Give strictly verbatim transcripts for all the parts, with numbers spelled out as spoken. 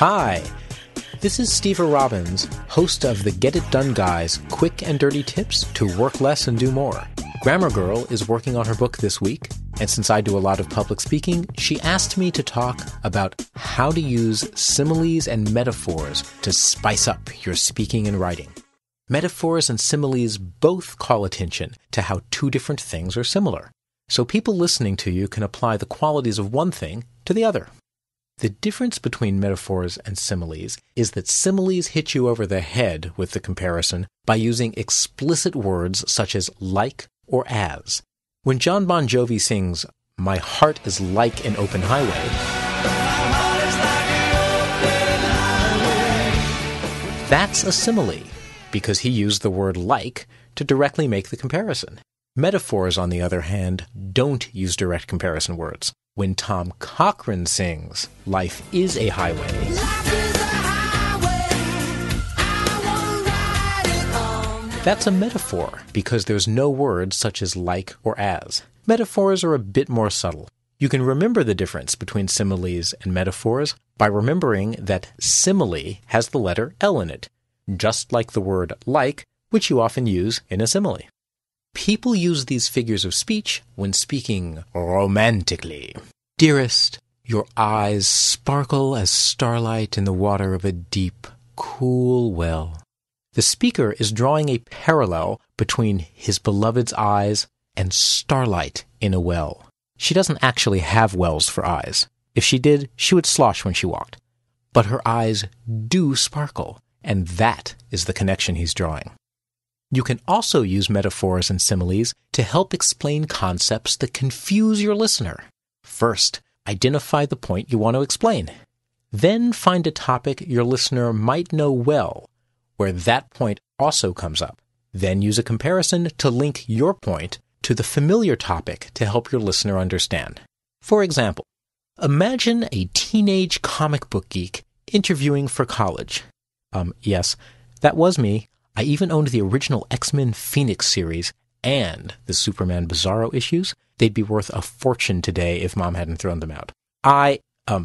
Hi, this is Steve Robbins, host of the Get It Done Guys quick and dirty tips to work less and do more. Grammar Girl is working on her book this week, and since I do a lot of public speaking, she asked me to talk about how to use similes and metaphors to spice up your speaking and writing. Metaphors and similes both call attention to how two different things are similar, so people listening to you can apply the qualities of one thing to the other. The difference between metaphors and similes is that similes hit you over the head with the comparison by using explicit words such as like or as. When John Bon Jovi sings, "My heart is like an open highway," that's a simile, because he used the word like to directly make the comparison. Metaphors, on the other hand, don't use direct comparison words. When Tom Cochrane sings, "Life is a highway," Life is a highway, I won't ride it all. That's a metaphor because there's no words such as like or as. Metaphors are a bit more subtle. You can remember the difference between similes and metaphors by remembering that simile has the letter L in it, just like the word like, which you often use in a simile. People use these figures of speech when speaking romantically. Dearest, your eyes sparkle as starlight in the water of a deep, cool well. The speaker is drawing a parallel between his beloved's eyes and starlight in a well. She doesn't actually have wells for eyes. If she did, she would slosh when she walked. But her eyes do sparkle, and that is the connection he's drawing. You can also use metaphors and similes to help explain concepts that confuse your listener. First, identify the point you want to explain. Then find a topic your listener might know well, where that point also comes up. Then use a comparison to link your point to the familiar topic to help your listener understand. For example, imagine a teenage comic book geek interviewing for college. Um, yes, that was me. I even owned the original X-Men Phoenix series and the Superman Bizarro issues. They'd be worth a fortune today if Mom hadn't thrown them out. I, um,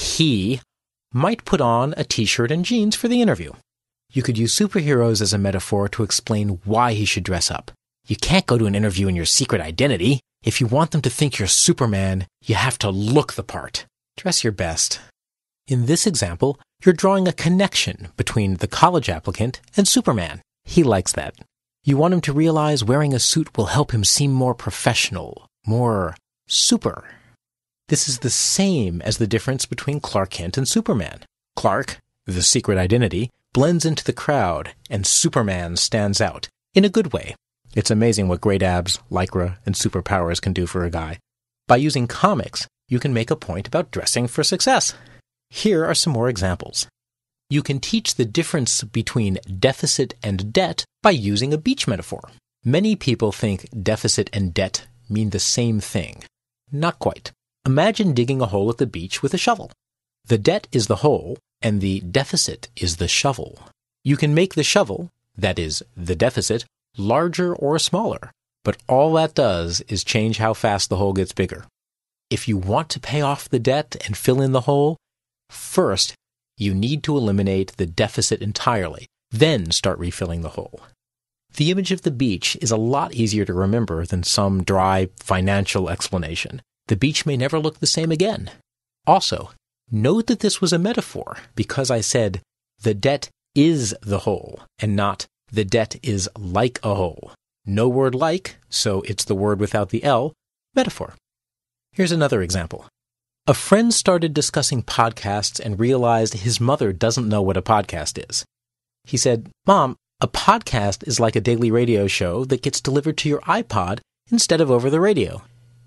he might put on a t-shirt and jeans for the interview. You could use superheroes as a metaphor to explain why he should dress up. You can't go to an interview in your secret identity. If you want them to think you're Superman, you have to look the part. Dress your best. In this example, you're drawing a connection between the college applicant and Superman. He likes that. You want him to realize wearing a suit will help him seem more professional, more super. This is the same as the difference between Clark Kent and Superman. Clark, the secret identity, blends into the crowd, and Superman stands out, in a good way. It's amazing what great abs, lycra, and superpowers can do for a guy. By using comics, you can make a point about dressing for success. Here are some more examples. You can teach the difference between deficit and debt by using a beach metaphor. Many people think deficit and debt mean the same thing. Not quite. Imagine digging a hole at the beach with a shovel. The debt is the hole, and the deficit is the shovel. You can make the shovel, that is, the deficit, larger or smaller, but all that does is change how fast the hole gets bigger. If you want to pay off the debt and fill in the hole, first, you need to eliminate the deficit entirely, then start refilling the hole. The image of the beach is a lot easier to remember than some dry financial explanation. The beach may never look the same again. Also, note that this was a metaphor because I said the debt is the hole and not the debt is like a hole. No word like, so it's the word without the L, metaphor. Here's another example. A friend started discussing podcasts and realized his mother doesn't know what a podcast is. He said, "Mom, a podcast is like a daily radio show that gets delivered to your iPod instead of over the radio."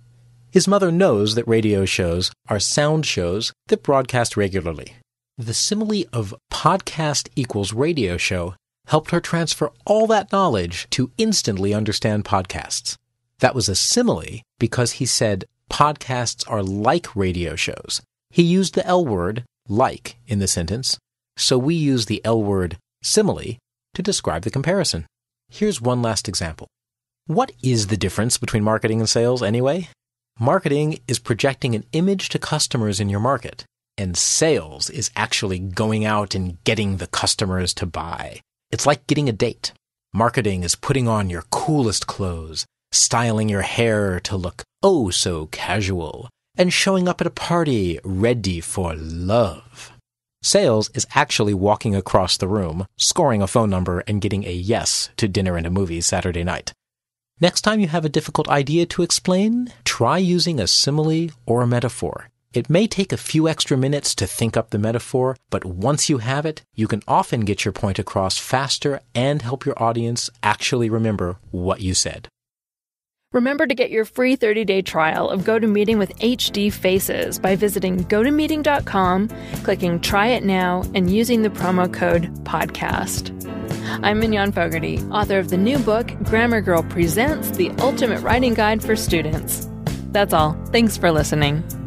His mother knows that radio shows are sound shows that broadcast regularly. The simile of podcast equals radio show helped her transfer all that knowledge to instantly understand podcasts. That was a simile because he said podcasts are like radio shows. He used the L word, like, in the sentence, so we use the L word, simile, to describe the comparison. Here's one last example. What is the difference between marketing and sales anyway? Marketing is projecting an image to customers in your market, And sales is actually going out and getting the customers to buy. It's like getting a date. Marketing is putting on your coolest clothes, styling your hair to look oh so casual, and showing up at a party ready for love. Sales is actually walking across the room, scoring a phone number, and getting a yes to dinner and a movie Saturday night. Next time you have a difficult idea to explain, try using a simile or a metaphor. It may take a few extra minutes to think up the metaphor, but once you have it, you can often get your point across faster and help your audience actually remember what you said. Remember to get your free thirty-day trial of GoToMeeting with H D Faces by visiting go to meeting dot com, clicking Try It Now, and using the promo code PODCAST. I'm Mignon Fogarty, author of the new book, Grammar Girl Presents: The Ultimate Writing Guide for Students. That's all. Thanks for listening.